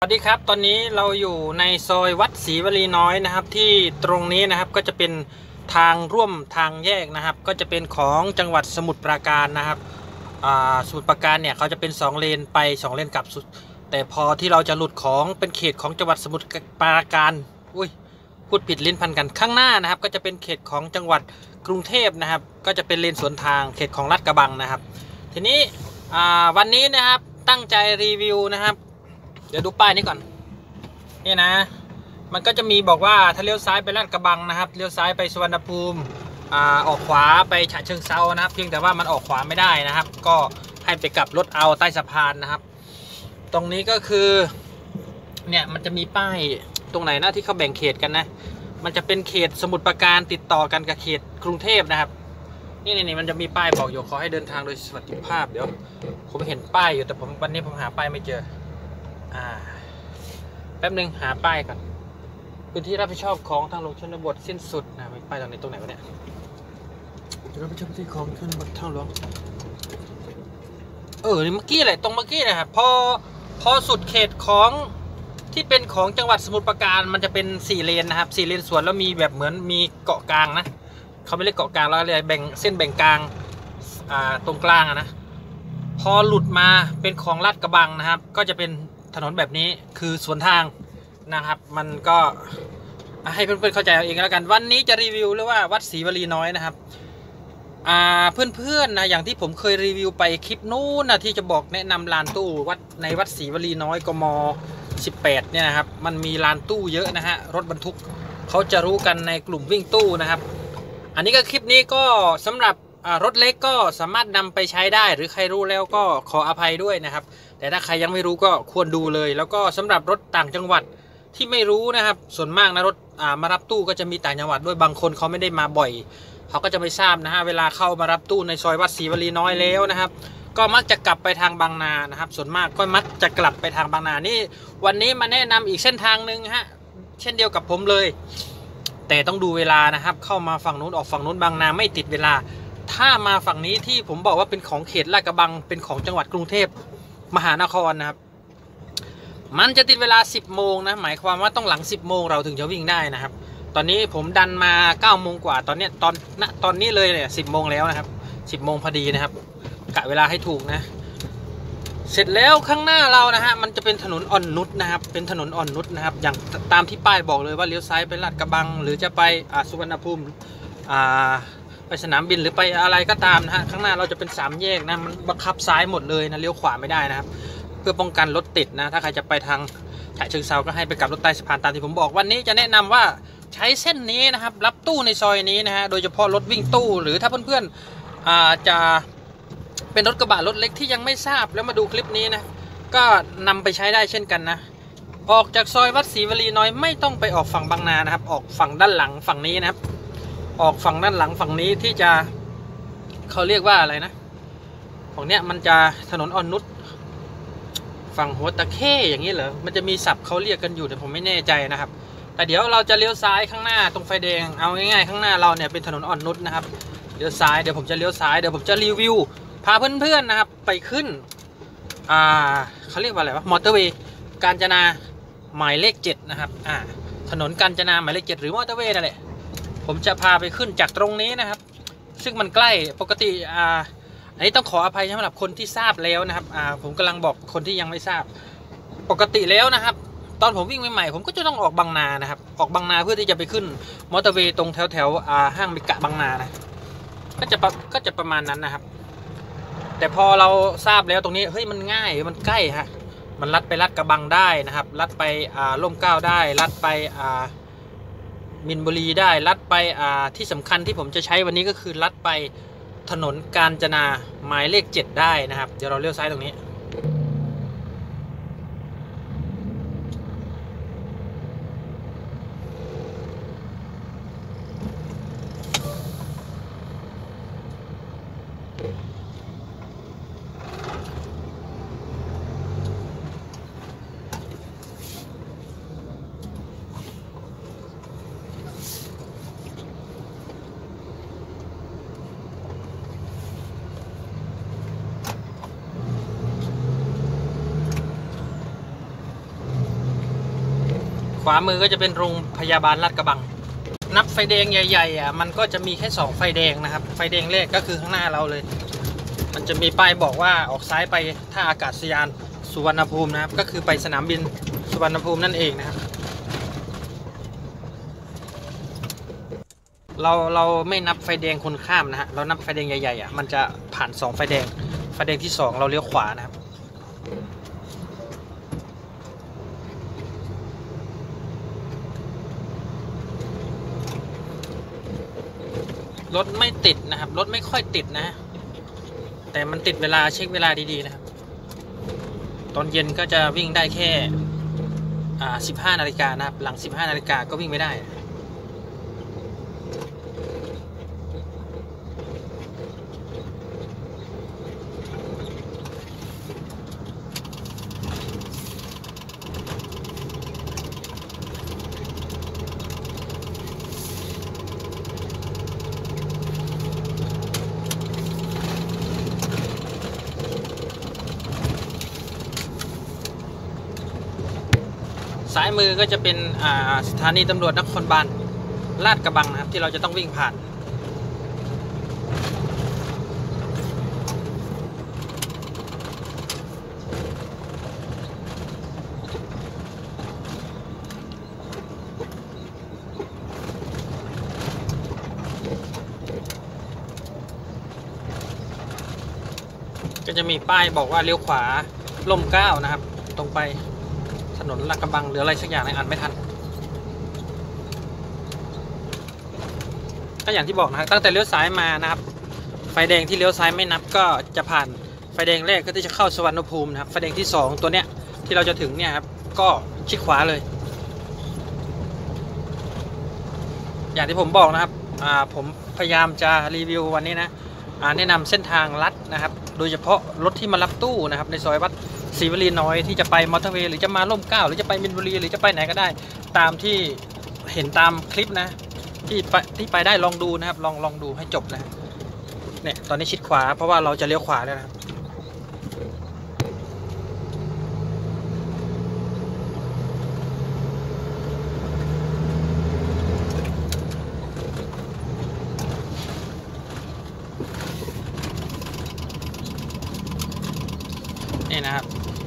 สดีครับตอนนี้เราอยู่ในซอยวัดศรีวลีน้อยนะครับที่ตรงนี้นะครับก็จะเป็นทางร่วมทางแยกนะครับก็จะเป็นของจังหวัดสมุทรปราการนะครับสมุทรปราการเนี่ยเขาจะเป็น2เลนไป2เลนกลับสุดแต่พอที่เราจะหลุดของเป็นเขตของจังหวัดสมุทรปราการพูดผิดลิ้นพันกันข้างหน้านะครับก็จะเป็นเขตของจังหวัดกรุงเทพนะครับก็จะเป็นเลนสวนทางเขตของลาดกระบังนะครับทีนี้วันนี้นะครับตั้งใจรีวิวนะครับเดี๋ยวดูป้ายนี้ก่อนนี่นะมันก็จะมีบอกว่าถ้าเลี้ยวซ้ายไปลาดกระบังนะครับเลี้ยวซ้ายไปสุวรรณภูมิออกขวาไปฉะเชิงเทรานะครับเพียงแต่ว่ามันออกขวาไม่ได้นะครับก็ให้ไปกลับรถเอาใต้สะพานนะครับตรงนี้ก็คือเนี่ยมันจะมีป้ายตรงไหนนะที่เขาแบ่งเขตกันนะมันจะเป็นเขตสมุทรปราการติดต่อกันกับเขตกรุงเทพนะครับนี่มันจะมีป้ายบอกอยู่ขอให้เดินทางโดยสวัสดิภาพเดี๋ยวผมเห็นป้ายอยู่แต่วันนี้ผมหาป้ายไม่เจอแป๊บนึงหาป้ายก่อนพื้นที่รับผิดชอบของทางหลวงชนบทสิ้นสุดนะมีป้ายตรงไหนวะเนี่ยรับผิดชอบที่ของชนบททางหลวงนี่เมื่อกี้แหละตรงเมื่อกี้นะครับพอสุดเขตของที่เป็นของจังหวัดสมุทรปราการมันจะเป็น4เลนนะครับ4เลนสวนแล้วมีแบบเหมือนมีเกาะกลางนะเขาไม่เรียกเกาะกลางแล้วเลยแบ่งเส้นแบ่งกลางตรงกลางนะพอหลุดมาเป็นของลาดกระบังนะครับก็จะเป็นถนนแบบนี้คือสวนทางนะครับมันก็ให้เพื่อนๆเข้าใจเอาเองแล้วกันวันนี้จะรีวิวเรื่องว่าวัดศรีวลีน้อยนะครับเพื่อนๆนะอย่างที่ผมเคยรีวิวไปคลิปนู้นนะที่จะบอกแนะนำลานตู้ในวัดศรีวลีน้อยกม18เนี่ยนะครับมันมีลานตู้เยอะนะฮะรถบรรทุกเขาจะรู้กันในกลุ่มวิ่งตู้นะครับอันนี้ก็คลิปนี้ก็สำหรับรถเล็กก็สามารถนำไปใช้ได้หรือใครรู้แล้วก็ขออภัยด้วยนะครับแต่ถ้าใครยังไม่รู้ก็ควรดูเลยแล้วก็สำหรับรถต่างจังหวัดที่ไม่รู้นะครับส่วนมากนะรถมารับตู้ก็จะมีต่างจังหวัดด้วยบางคนเขาไม่ได้มาบ่อยเขาก็จะไม่ทราบนะฮะเวลาเข้ามารับตู้ในซอยวัดศรีวลีน้อยแล้วนะครับก็มักจะกลับไปทางบางนานะครับส่วนมากก็มักจะกลับไปทางบางนานี่วันนี้มาแนะนำอีกเส้นทางหนึ่งฮะเช่นเดียวกับผมเลยแต่ต้องดูเวลานะครับเข้ามาฝั่งนู้นออกฝั่งนู้นบางนาไม่ติดเวลาถ้ามาฝั่งนี้ที่ผมบอกว่าเป็นของเขตลาดกระบังเป็นของจังหวัดกรุงเทพมหานครนะครับมันจะติดเวลา10โมงนะหมายความว่าต้องหลัง10โมงเราถึงจะวิ่งได้นะครับตอนนี้ผมดันมา9โมงกว่าตอนนี้เลยเนี่ย10โมงแล้วนะครับ10โมงพอดีนะครับกะเวลาให้ถูกนะเสร็จแล้วข้างหน้าเรานะฮะมันจะเป็นถนนอ่อนนุชนะครับเป็นถนนอ่อนนุชนะครับอย่างตามที่ป้ายบอกเลยว่าเลี้ยวซ้ายไปลาดกระบังหรือจะไปสุวรรณภูมิไปสนามบินหรือไปอะไรก็ตามนะฮะข้างหน้าเราจะเป็น3แยกนะมันบังคับซ้ายหมดเลยนะเลี้ยวขวาไม่ได้นะครับเพื่อป้องกันรถติดนะถ้าใครจะไปทางฉะเชิงเทราก็ให้ไปกับรถใต้สะพานตามที่ผมบอกวันนี้จะแนะนำว่าใช้เส้นนี้นะครับรับตู้ในซอยนี้นะฮะโดยเฉพาะรถวิ่งตู้หรือถ้าเพื่อนๆจะเป็นรถกระบะรถเล็กที่ยังไม่ทราบแล้วมาดูคลิปนี้นะก็นำไปใช้ได้เช่นกันนะออกจากซอยวัดศรีวลีน้อยไม่ต้องไปออกฝั่งบางนานะครับออกฝั่งด้านหลังฝั่งนี้นะครับออกฝั่งด้านหลังฝั่งนี้ที่จะเขาเรียกว่าอะไรนะฝั่งเนี้ยมันจะถนนอ่อนนุชฝั่งหัวตะเข้อย่างนี้เหรอมันจะมีศัพท์เขาเรียกกันอยู่แต่ผมไม่แน่ใจนะครับแต่เดี๋ยวเราจะเลี้ยวซ้ายข้างหน้าตรงไฟแดงเอาง่ายๆข้างหน้าเราเนี่ยเป็นถนนอ่อนนุชนะครับเลี้ยวซ้ายเดี๋ยวผมจะเลี้ยวซ้ายเดี๋ยวผมจะรีวิวพาเพื่อนๆนะครับไปขึ้นเขาเรียกว่าอะไรวะมอเตอร์เวย์กาญจนาหมายเลข7นะครับถนนกาญจนาหมายเลข7หรือมอเตอร์เวย์นั่นแหละผมจะพาไปขึ้นจากตรงนี้นะครับซึ่งมันใกล้ปกติอันนี้ต้องขออภัยสำหรับคนที่ทราบแล้วนะครับผมกำลังบอกคนที่ยังไม่ทราบปกติแล้วนะครับตอนผมวิ่งใหม่ๆผมก็จะต้องออกบางนานะครับออกบางนาเพื่อที่จะไปขึ้นมอเตอร์เวย์ตรงแถวห้างมิกะบางนานะก็จะประมาณนั้นนะครับแต่พอเราทราบแล้วตรงนี้เฮ้ยมันง่ายมันใกล้ฮะมันลัดไปลาดกระบังได้นะครับลัดไปร่มเกล้าได้ลัดไปมินบุรีได้ลัดไปที่สำคัญที่ผมจะใช้วันนี้ก็คือลัดไปถนนกาญจนาหมายเลข7ได้นะครับเดี๋ยวเราเลี้ยวซ้ายตรงนี้วามือก็จะเป็นโรงพยาบาลลาดกระบังนับไฟแดงใหญ่ๆอ่ะมันก็จะมีแค่2ไฟแดงนะครับไฟแดงแรกก็คือข้างหน้าเราเลยมันจะมีป้ายบอกว่าออกซ้ายไปท่าอากาศยานสุวรรณภูมินะครับก็คือไปสนามบินสุวรรณภูมินั่นเองนะครับเราไม่นับไฟแดงคนข้ามนะฮะเรานับไฟแดงใหญ่ๆอ่ะมันจะผ่าน2ไฟแดงที่2เราเลี้ยวขวานะครับรถไม่ติดนะครับรถไม่ค่อยติดนะแต่มันติดเวลาเช็คเวลาดีๆนะครับตอนเย็นก็จะวิ่งได้แค่15 นาฬิกานะครับหลัง15 นาฬิกาก็วิ่งไม่ได้ซ้ายมือก็จะเป็นสถานีตำรวจนครบาลลาดกระบังนะครับที่เราจะต้องวิ่งผ่านก็จะมีป้ายบอกว่าเลี้ยวขวาร่มเกล้านะครับตรงไปถนนลาดกระบังหรืออะไรสักอย่างอ่านไม่ทันก็อย่างที่บอกนะครับตั้งแต่เลี้ยวซ้ายมานะครับไฟแดงที่เลี้ยวซ้ายไม่นับก็จะผ่านไฟแดงแรกก็ที่จะเข้าสุวรรณภูมินะครับไฟแดงที่2ตัวเนี้ยที่เราจะถึงเนี่ยครับก็ชิดขวาเลยอย่างที่ผมบอกนะครับผมพยายามจะรีวิววันนี้นะแนะนำเส้นทางลัดนะครับโดยเฉพาะรถที่มารับตู้นะครับในซอยวัดศรีวลีน้อยที่จะไปมอเตอร์เวย์หรือจะมาร่มเกล้าหรือจะไปมินบุรีหรือจะไปไหนก็ได้ตามที่เห็นตามคลิปนะที่ไปได้ลองดูนะครับลองดูให้จบนะเนี่ยตอนนี้ชิดขวาเพราะว่าเราจะเลี้ยวขวาแล้วนะครับนี่นะครับ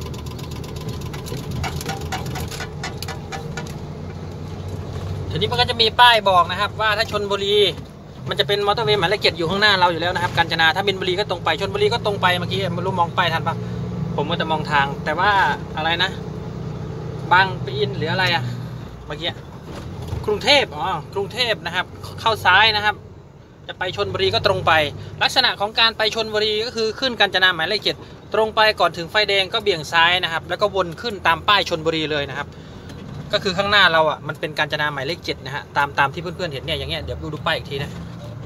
ทีนี้มันก็จะมีป้ายบอกนะครับว่าถ้าชลบุรีมันจะเป็นมอเตอร์เวย์หมายเลข7อยู่ข้างหน้าเราอยู่แล้วนะครับกาญจนาถ้ามินบุรีก็ตรงไปชลบุรีก็ตรงไปเมื่อกี้ไม่รู้มองป้ายทันปะผมก็จะมองทางแต่ว่าอะไรนะบางปะอินหรืออะไรอะเมื่อกี้กรุงเทพกรุงเทพนะครับเข้าซ้ายนะครับจะไปชลบุรีก็ตรงไปลักษณะของการไปชลบุรีก็คือขึ้นกาญจนาหมายเลข7ตรงไปก่อนถึงไฟแดงก็เบี่ยงซ้ายนะครับแล้วก็วนขึ้นตามป้ายชลบุรีเลยนะครับก็คือข้างหน้าเราอ่ะมันเป็นกาญจนาหมายเลข7นะฮะตามที่เพื่อนๆเห็นเนี่ยอย่างเงี้ยเดี๋ยวดูป้ายอีกทีนะ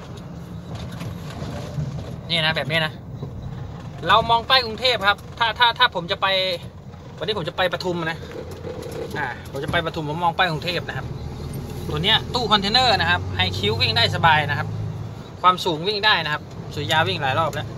นี่นะแบบนี้นะเรามองป้ายกรุงเทพครับถ้าผมจะไปวันนี้ผมจะไปปทุมนะผมจะไปปทุมผมมองป้ายกรุงเทพนะครับตัวเนี้ยตู้คอนเทนเนอร์นะครับไฮคิววิ่งได้สบายนะครับความสูงวิ่งได้นะครับสุริยาวิ่งหลายรอบแล้ว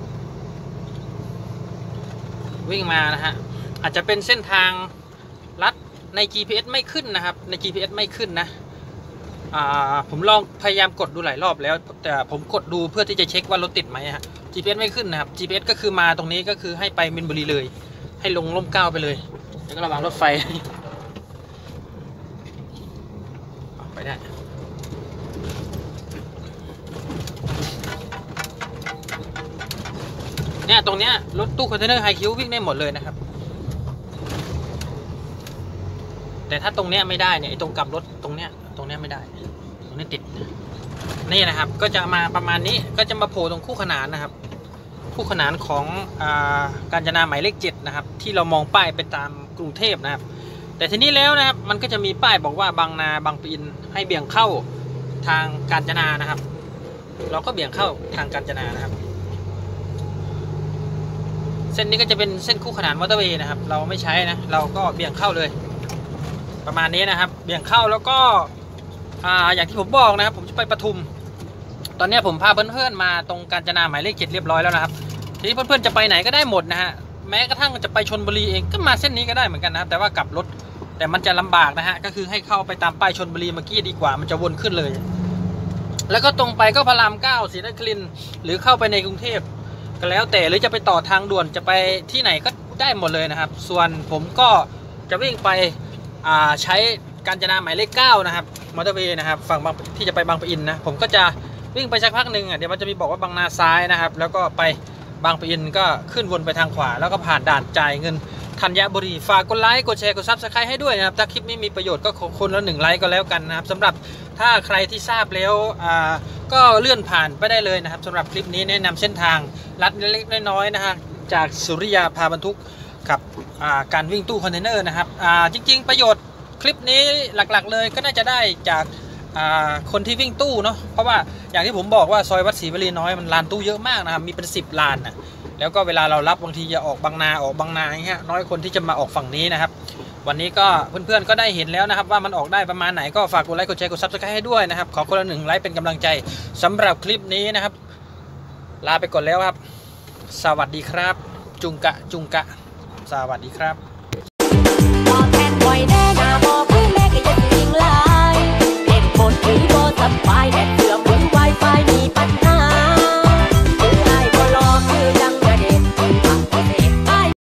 วิ่งมานะฮะอาจจะเป็นเส้นทางลัดใน GPS ไม่ขึ้นนะครับใน GPS ไม่ขึ้นนะผมลองพยายามกดดูหลายรอบแล้วแต่ผมกดดูเพื่อที่จะเช็คว่ารถติดไหมฮะ GPS ไม่ขึ้นนะครับ GPS ก็คือมาตรงนี้ก็คือให้ไปมินบุรีเลยให้ลงร่มเกล้าไปเลยแล้วก็ระวังรถไฟไปได้เนี่ยตรงเนี้ยรถตู้คอนเทนเนอร์ไฮคิววิ่งได้หมดเลยนะครับแต่ถ้าตรงเนี้ยไม่ได้เนี่ยตรงกลับรถตรงเนี้ยไม่ได้ตรงนี้ติดนี่นะครับก็จะมาประมาณนี้ก็จะมาโผล่ตรงคู่ขนานนะครับคู่ขนานของกาญจนาหมายเลข7นะครับที่เรามองป้ายไปตามกรุงเทพนะครับแต่ทีนี้แล้วนะครับมันก็จะมีป้ายบอกว่าบางนาบางปะอินให้เบี่ยงเข้าทางกาญจนานะครับเราก็เบี่ยงเข้าทางกาญจนานะครับเส้นนี้ก็จะเป็นเส้นคู่ขนานมอเตอร์เวย์นะครับเราไม่ใช้นะเราก็เบี่ยงเข้าเลยประมาณนี้นะครับเบี่ยงเข้าแล้วก็อย่างที่ผมบอกนะครับผมจะไปปทุมตอนนี้ผมพาเพื่อนๆมาตรงกาญจนาหมายเลข7เรียบร้อยแล้วนะครับทีนี้เพื่อนๆจะไปไหนก็ได้หมดนะฮะแม้กระทั่งจะไปชลบุรีเองก็มาเส้นนี้ก็ได้เหมือนกันนะแต่ว่ากลับรถแต่มันจะลำบากนะฮะก็คือให้เข้าไปตามป้ายชลบุรีเมื่อกี้ดีกว่ามันจะวนขึ้นเลยแล้วก็ตรงไปก็พระราม 9ศรีนครินทร์หรือเข้าไปในกรุงเทพก็แล้วแต่หรือจะไปต่อทางด่วนจะไปที่ไหนก็ได้หมดเลยนะครับส่วนผมก็จะวิ่งไปใช้กาญจนาหมายเลข 9นะครับมอเตอร์เวย์นะครับฝั่งที่จะไปบางปะอินนะผมก็จะวิ่งไปสักพักหนึ่งเดี๋ยวมันจะมีบอกว่าบางนาซ้ายนะครับแล้วก็ไปบางปะอินก็ขึ้นวนไปทางขวาแล้วก็ผ่านด่านจ่ายเงินธัญบุรีฝากกดไลค์กดแชร์กดซับสไครต์ให้ด้วยนะครับถ้าคลิปนี้มีประโยชน์ก็ขอคนละ1 ไลค์ก็แล้วกันนะครับสำหรับถ้าใครที่ทราบแล้วก็เลื่อนผ่านไปได้เลยนะครับสำหรับคลิปนี้แนะนำเส้นทางลัดเล็กๆน้อยๆนะฮะจากสุริยาพาบรรทุกกับการวิ่งตู้คอนเทนเนอร์นะครับจริงๆประโยชน์คลิปนี้หลักๆเลยก็น่าจะได้จากคนที่วิ่งตู้เนาะเพราะว่าอย่างที่ผมบอกว่าซอยวัดศรีวลีน้อยมันลานตู้เยอะมากนะครับมีเป็น10 ลานนะแล้วก็เวลาเรารับบางทีจะออกบางนาอย่างเงี้ยน้อยคนที่จะมาออกฝั่งนี้นะครับวันนี้ก็เพื่อนๆก็ได้เห็นแล้วนะครับว่ามันออกได้ประมาณไหนก็ฝากกดไลค์กดแชร์กดซับสไครต์ให้ด้วยนะครับขอคนละ1 ไลค์เป็นกำลังใจสำหรับคลิปนี้นะครับลาไปก่อนแล้วครับสวัสดีครับจุงกะสวัสดีครับ